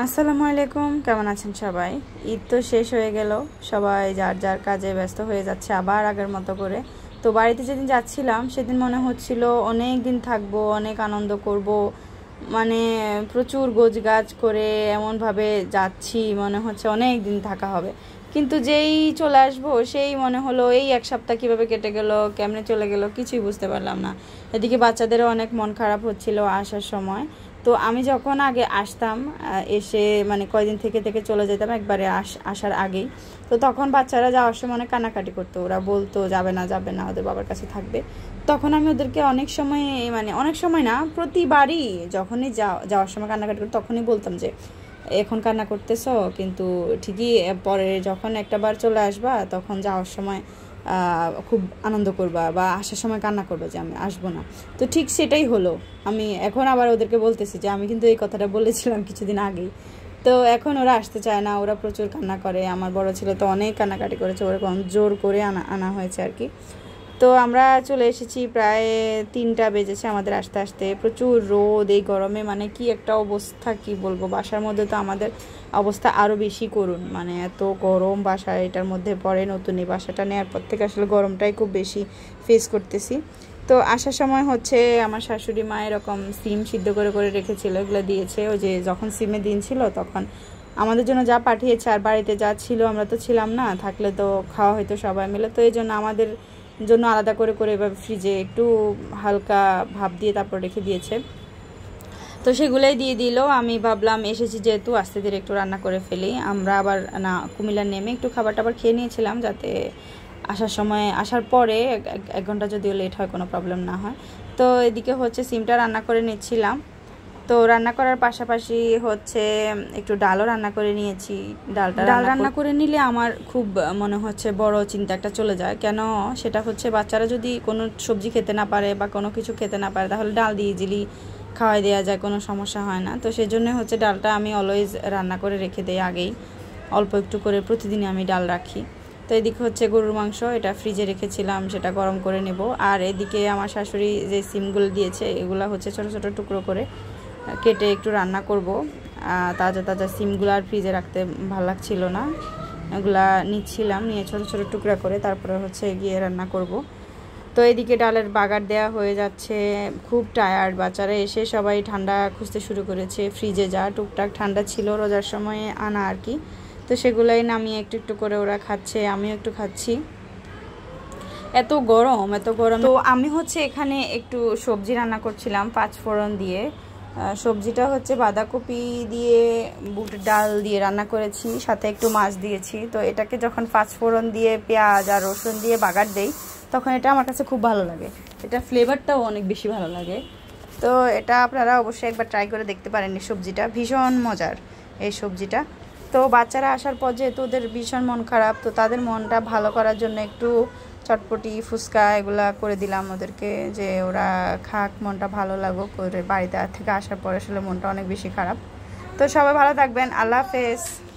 আসসালামু আলাইকুম, কেমন আছেন সবাই? ঈদ তো শেষ হয়ে গেল, সবাই যার যার কাজে ব্যস্ত হয়ে যাচ্ছে আবার আগের মতো করে। তো বাড়িতে যেদিন যাচ্ছিলাম সেদিন মনে হচ্ছিল অনেক দিন থাকবো, অনেক আনন্দ করব, মানে প্রচুর গোছগাছ করে এমনভাবে যাচ্ছি মনে হচ্ছে অনেক দিন থাকা হবে। কিন্তু যেই চলে আসবো সেই মনে হলো এই এক সপ্তাহ কীভাবে কেটে গেল, কেমনে চলে গেল কিছুই বুঝতে পারলাম না। এদিকে বাচ্চাদেরও অনেক মন খারাপ হচ্ছিল আসার সময়। তো আমি যখন আগে আসতাম, এসে মানে কয়দিন থেকে থেকে চলে যেতাম একবারে আসার আগেই, তো তখন বাচ্চারা যাওয়ার সময় অনেক কান্নাকাটি করতো, ওরা বলতো যাবে না যাবে না, ওদের বাবার কাছে থাকবে। তখন আমি ওদেরকে অনেক সময়, মানে অনেক সময় না, প্রতিবারই যখনই যাওয়ার সময় কান্নাকাটি করতো তখনই বলতাম যে এখন কান্না করতেছ, কিন্তু ঠিকই পরে যখন একটা বার চলে আসবা তখন যাওয়ার সময় খুব আনন্দ করবা বা আসার সময় কান্না করবা যে আমি আসবো না। তো ঠিক সেটাই হলো। আমি এখন আবার ওদেরকে বলতেছি যে আমি কিন্তু এই কথাটা বলেছিলাম কিছুদিন আগেই। তো এখন ওরা আসতে চায় না, ওরা প্রচুর কান্না করে। আমার বড় ছেলে তো অনেক কান্নাকাটি করেছে, ওরকম জোর করে আনা হয়েছে আর কি। তো আমরা চলে এসেছি, প্রায় 3টা বেজেছে আমাদের আসতে আসতে। প্রচুর রোদ, এই গরমে মানে কি একটা অবস্থা, কি বলবো। বাসার মধ্যে তো আমাদের অবস্থা আরও বেশি করুন, মানে এত গরম বাসা এটার মধ্যে পড়ে। নতুন এই বাসাটা নেওয়ার পর থেকে আসলে গরমটাই খুব বেশি ফেস করতেছি। তো আসার সময় হচ্ছে আমার শাশুড়ি মা এরকম সিম সিদ্ধ করে করে রেখেছিল, এগুলো দিয়েছে। ওই যে যখন সিমে দিন ছিল তখন আমাদের জন্য যা পাঠিয়েছে, আর বাড়িতে যা ছিল আমরা তো ছিলাম না, থাকলে তো খাওয়া হয়তো সবাই মিলে। তো এই জন্য আমাদের জন্য আলাদা করে করে এভাবে ফ্রিজে একটু হালকা ভাপ দিয়ে তারপর রেখে দিয়েছে। তো সেগুলোই দিয়ে দিল। আমি ভাবলাম এসেছি যেহেতু আস্তে ধীরে একটু রান্না করে ফেলি। আমরা আবার না কুমিল্লা নেমে একটু খাবার টাবার খেয়ে নিয়েছিলাম, যাতে আসার পরে 1 ঘন্টা যদিও লেট হয় কোনো প্রবলেম না হয়। তো এদিকে হচ্ছে সিমটা রান্না করে নিচ্ছিলাম। তো রান্না করার পাশাপাশি হচ্ছে একটু ডালও রান্না করে নিয়েছি। ডাল রান্না করে নিলে আমার খুব মনে হচ্ছে বড় চিন্তা একটা চলে যায়। কেন? সেটা হচ্ছে বাচ্চারা যদি কোনো সবজি খেতে না পারে বা কোনো কিছু খেতে না পারে, তাহলে ডাল দিয়ে ইজিলি খাওয়াই দেওয়া যায়, কোনো সমস্যা হয় না। তো সেই জন্য হচ্ছে ডালটা আমি অলওয়েজ রান্না করে রেখে দিই আগেই, অল্প একটু করে প্রতিদিনই আমি ডাল রাখি। তো এদিকে হচ্ছে গরুর মাংস, এটা ফ্রিজে রেখেছিলাম, সেটা গরম করে নেব। আর এদিকে আমার শাশুড়ি যে সিমগুলো দিয়েছে এগুলো হচ্ছে ছোট ছোট টুকরো করে কেটে একটু রান্না করব। তাজা তাজা সিমগুলো আর ফ্রিজে রাখতে ভালো লাগছিল না, এগুলা নিচ্ছিলাম, নিয়ে ছোট ছোট টুকরা করে তারপরে হচ্ছে গিয়ে রান্না করব। তো এদিকে ডালের বাগার দেওয়া হয়ে যাচ্ছে। খুব টায়ার্ড, বাচ্চারা এসে সবাই ঠান্ডা খুঁজতে শুরু করেছে। ফ্রিজে যা টুকটাক ঠান্ডা ছিল রোজার সময়ে আনা আর কি, তো সেগুলাই নামিয়ে একটু একটু করে ওরা খাচ্ছে, আমিও একটু খাচ্ছি। এত গরম এত গরম। তো আমি হচ্ছে এখানে একটু সবজি রান্না করছিলাম 5 ফোড়ন দিয়ে। সবজিটা হচ্ছে বাঁধাকপি দিয়ে বুটের ডাল দিয়ে রান্না করেছি, সাথে একটু মাছ দিয়েছি। তো এটাকে যখন 5 ফোড়ন দিয়ে পেঁয়াজ আর রসুন দিয়ে বাগার দেই তখন এটা আমার কাছে খুব ভালো লাগে, এটা ফ্লেভারটাও অনেক বেশি ভালো লাগে। তো এটা আপনারা অবশ্যই একবার ট্রাই করে দেখতে পারেন। এই সবজিটা ভীষণ মজার, এই সবজিটা। তো বাচ্চারা আসার পর যেহেতু ওদের ভীষণ মন খারাপ, তো তাদের মনটা ভালো করার জন্য একটু চটপটি ফুচকা এগুলা করে দিলাম ওদেরকে, যে ওরা খাক, মনটা ভালো লাগুক। ওদের বাড়িতে থেকে আসার পর আসলে মনটা অনেক বেশি খারাপ। তো সবাই ভালো থাকবেন, আল্লাহ হাফেজ।